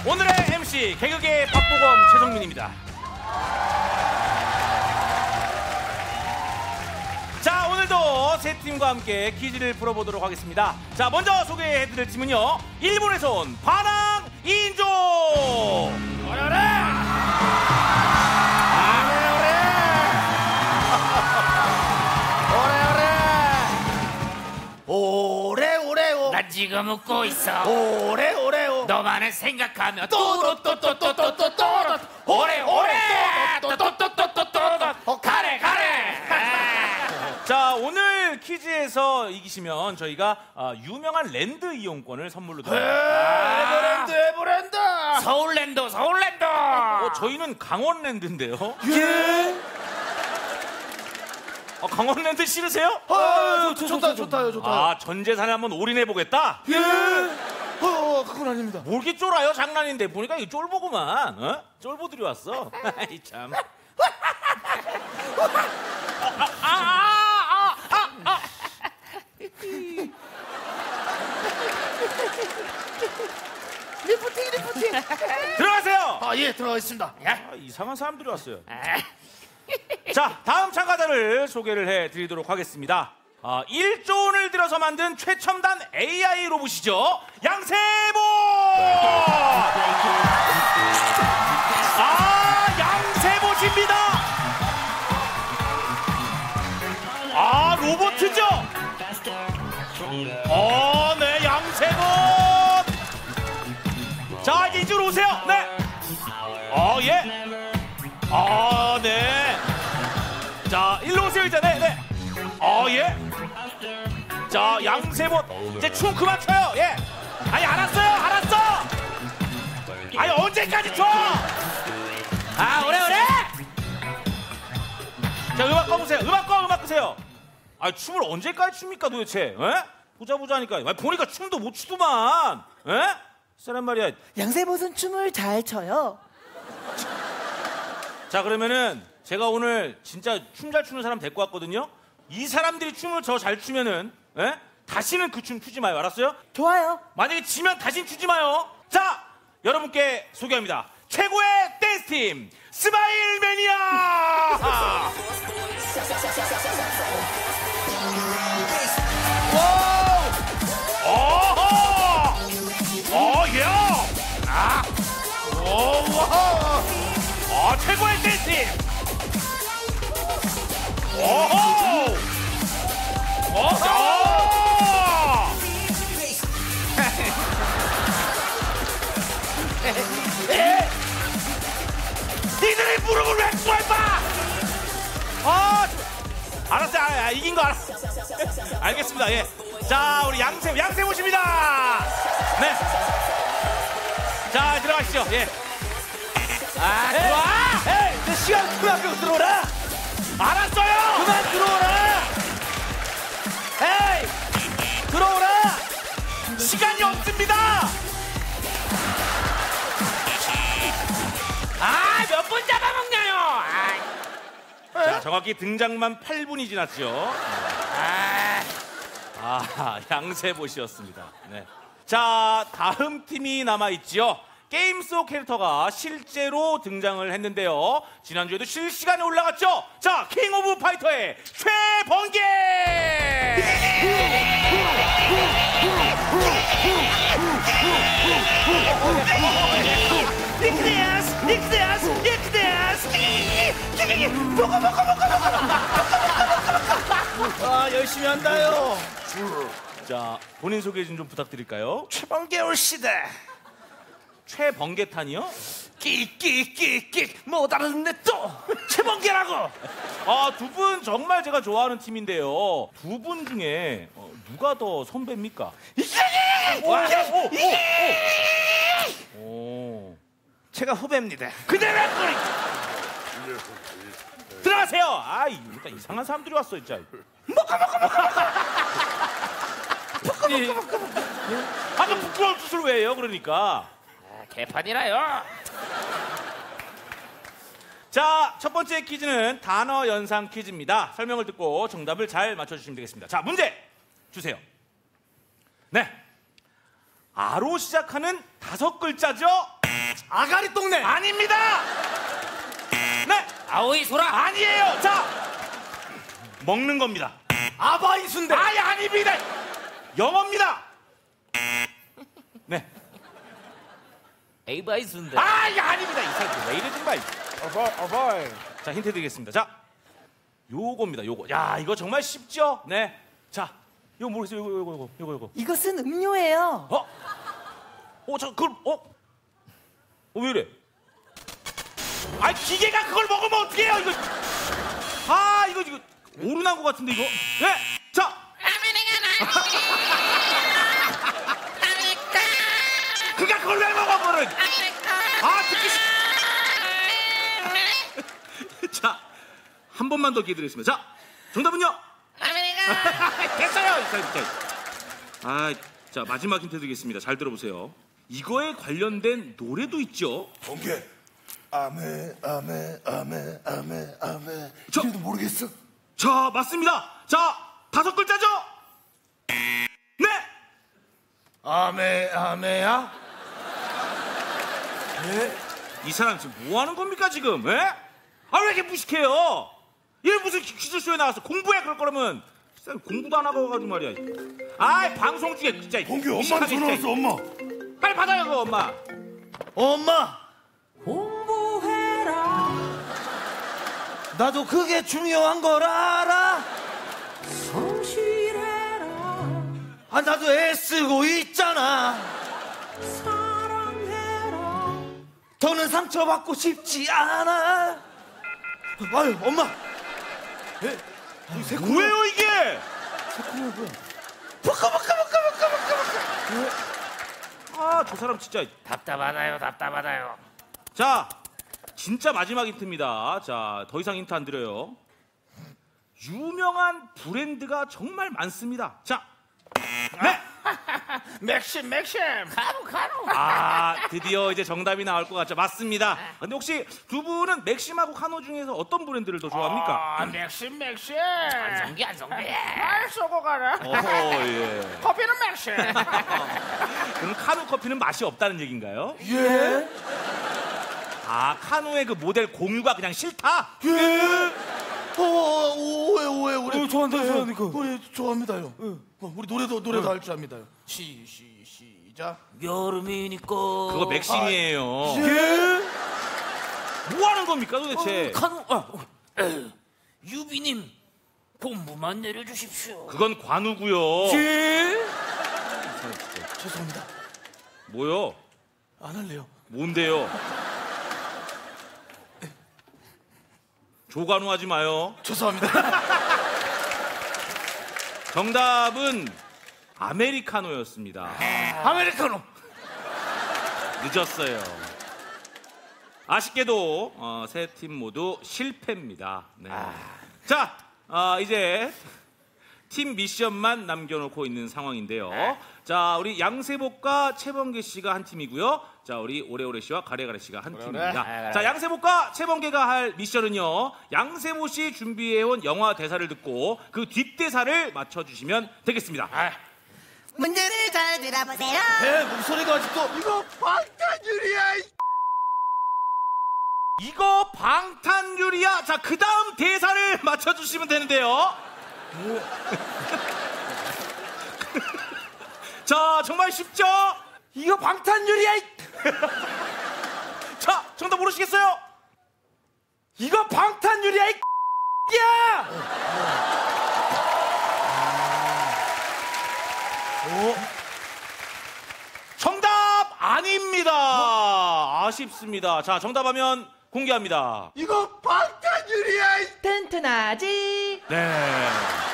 오늘의 MC 개그계 박보검 최정민입니다. 자, 오늘도 세 팀과 함께 퀴즈를 풀어보도록 하겠습니다. 자, 먼저 소개해드릴 팀은요, 일본에서 온 반항 인조. 오래오래오. 나 지금 웃고 있어. 오래오래오. 너만을 생각하며 또또또또또또또 오래오래 또또또또또또 가래 가래. 자, 오늘 퀴즈에서 이기시면 저희가 유명한 랜드 이용권을 선물로 드립니다. 에버랜드. 서울랜드 서울랜드. 저희는 강원랜드인데요. 예. 강원랜드 싫으세요? 좋다요. 전 재산에 한번 올인해보겠다? 예. 그건 아닙니다. 뭘 이렇게 쫄아요? 장난인데. 보니까 이 쫄보구만. 어? 쫄보들이 왔어. 이 참. 리프팅. 들어가세요. 예, 들어가겠습니다. 이상한 사람들이 왔어요. 자, 다음 참가자를 소개를 해드리도록 하겠습니다. 1조 원을 들여서 만든 최첨단 AI 로봇이죠. 양세보! 양세보입니다. 로봇이죠? 네, 양세보! 자, 이제 이쪽으로 오세요. 네. 예. 네. 자, 일로 오세요, 일단. 네. 예. 자, 양세봇. 이제 춤 그만 춰요. 예. 아니, 알았어. 아니, 언제까지 춰? 오래. 자, 음악 꺼보세요. 음악 끄세요. 춤을 언제까지 춥니까, 도대체? 예? 보자 하니까. 보니까 춤도 못 추더만. 예? 쓰란 말이야. 양세봇은 춤을 잘 춰요. 자, 그러면은 제가 오늘 진짜 춤 잘 추는 사람 데리고 왔거든요. 이 사람들이 춤을 저 잘 추면은 다시는 그 춤 추지 마요. 알았어요? 좋아요. 만약에 지면 다시는 추지 마요. 자, 여러분께 소개합니다. 최고의 댄스팀 스마일 매니아. 최고의 댄스팀. 니들이 무릎을 왜 꿇어봐! 알았어요. 이긴 거 알았어. 알겠습니다. 예. 자, 우리 양세보십니다. 네. 자, 들어가시죠. 예. 들어와! 에이, 내 시간 그만 끄고 들어오라. 알았어요! 그만 들어오라. 에이, 들어오라. 시간이 없습니다! 몇 분 잡아먹냐요. 자, 정확히 등장만 8분이 지났죠. 양세보시였습니다. 네. 자, 다음 팀이 남아있죠. 게임 속 캐릭터가 실제로 등장을 했는데요. 지난주에도 실시간에 올라갔죠. 자, 킹 오브 파이터의 최번개! 열심히 한다요. 자, 본인 소개 좀 부탁드릴까요? 최번개 올 시대. 최번개탄이요? 끼 못 알아듣네 또. 최번개라고. 두 분 정말 제가 좋아하는 팀인데요. 두 분 중에 누가 더 선배입니까? 제가 후배입니다. 그대로 들어가세요. 일단 이상한 사람들이 왔어, 진짜. 아까 부끄러운 짓을 왜 해요, 그러니까. 개판이라요. 자, 첫 번째 퀴즈는 단어 연상 퀴즈입니다. 설명을 듣고 정답을 잘 맞춰주시면 되겠습니다. 자, 문제 주세요. 네. 아로 시작하는 5글자죠? 아가리 똥내. 아닙니다. 네, 아오이 소라. 아니에요. 자, 먹는 겁니다. 아바이 순대. 아예 아닙니다. 영어입니다. 네. 에이바이 순대. 아예 아닙니다. 이 사람 왜 이래 정말. 아바이. 자, 힌트 드리겠습니다. 자, 요겁니다. 요거. 야, 이거 정말 쉽죠? 네. 자, 이거 모르겠어요. 요거. 이것은 음료예요. 왜 이래? 아, 기계가 그걸 먹으면 어떡해요, 이거. 아, 이거 오르난 것 같은데, 이거. 네. 자. 그가 그걸 왜 먹어, 그거를. 아, 듣기 싫. 자, 한 번만 더 기회 드리겠습니다. 자, 정답은요? 됐어요. 아, 자, 마지막 힌트 드리겠습니다. 잘 들어보세요. 이거에 관련된 노래도 있죠. 번개. 아메. 저- 이래도 모르겠어. 자, 맞습니다. 자, 5글자죠? 네. 아메야. 이 사람 지금 뭐 하는 겁니까, 지금? 예? 아, 왜 이렇게 무식해요? 얘 무슨 퀴즈쇼에 나왔어? 공부해, 그럴 거라면. 진짜 공부도 안 하고 가지고 말이야. 아, 방송 중에 진짜. 번개 엄마한테 이상하게 전화 진짜. 왔어, 엄마. 빨리 받아요, 그거, 엄마. 엄마. 공부해라. 나도 그게 중요한 걸 알아. 성실해라. 아, 나도 애쓰고 있잖아. 사랑해라. 더는 상처받고 싶지 않아. 아유, 엄마. 뭐예요, 이게? 버커. 아, 저 사람 진짜. 답답하다요. 자, 진짜 마지막 힌트입니다. 자, 더 이상 힌트 안 드려요. 유명한 브랜드가 정말 많습니다. 자, 네. 맥심. 카누. 아, 드디어 이제 정답이 나올 것 같죠? 맞습니다. 근데 혹시 두 분은 맥심하고 카노 중에서 어떤 브랜드를 더 좋아합니까? 맥심. 안성기. 날 쏘고 가라. 예. 커피는 맥심. 그럼 카누 커피는 맛이 없다는 얘기인가요? 예? 아, 카누의 그 모델 공유가 그냥 싫다? 예? 오해. 우리 좋아한다. 우리 좋아합니다요. 우리 노래도 할 줄 압니다요. 시작. 여름이니까. 그거 맥심이에요. 예? 뭐 하는 겁니까 도대체? 카누. 유비님 본부만 내려주십시오. 그건 관우고요. 예? 죄송합니다. 뭐요? 안 할래요. 뭔데요? 조관우 하지 마요. 죄송합니다. 정답은 아메리카노였습니다. 아메리카노. 늦었어요. 아쉽게도 세 팀 모두 실패입니다. 네. 자, 이제 팀 미션만 남겨놓고 있는 상황인데요. 자, 우리 양세복과 최범계 씨가 한 팀이고요. 자, 우리 오래오래 씨와 가래가래 씨가 한 팀입니다. 자, 양세복과 최범계가 할 미션은요. 양세모 씨 준비해온 영화 대사를 듣고 그 뒷대사를 맞춰주시면 되겠습니다. 문제를 잘 들어보세요. 목소리가 아직도. 이거 방탄유리야. 이거 방탄유리야. 자, 그 다음 대사를 맞춰주시면 되는데요. 자, 정말 쉽죠? 이거 방탄유리야. 자, 정답 모르시겠어요? 이거 방탄유리야. 야! 정답 아닙니다. 아쉽습니다. 자, 정답하면 공개합니다. 이거 방탄유리야. 튼튼하지. 네.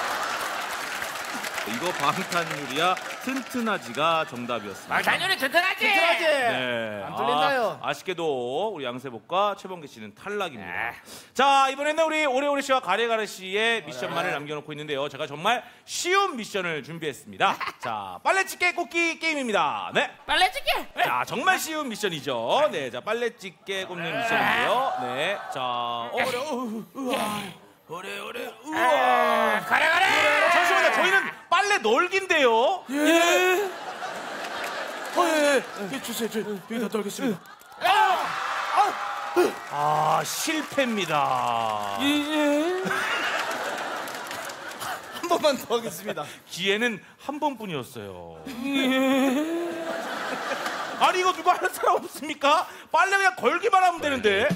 이거 방탄유리야 튼튼하지가 정답이었습니다. 당연히 튼튼하지. 네. 안 뚫린다요. 아쉽게도 우리 양세복과 최범계 씨는 탈락입니다. 자, 이번에는 우리 오래오래 씨와 가래가래 씨의 미션만을 남겨놓고 있는데요. 제가 정말 쉬운 미션을 준비했습니다. 자, 빨래집게 꽂기 게임입니다. 네. 빨래집게. 자, 정말 쉬운 미션이죠. 네, 자, 빨래집게 꽂는 미션인데요. 네, 자, 가래. 잠시만요. 저희는 빨래 널기인데요. 예? 예, 주세요. 저 여기다 떨겠습니다. 아, 실패입니다. 한 번만 더 하겠습니다. 기회는 한 번뿐이었어요. 아니 이거 누가 할 사람 없습니까? 빨리 그냥 걸기만 하면 되는데.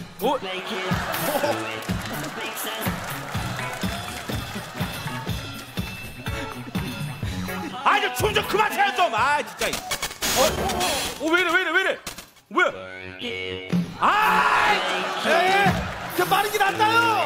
아니 춤 좀 그만 춰요 좀. 아 진짜. 왜 이래? 왜? 아! 그 빠르게 났다요.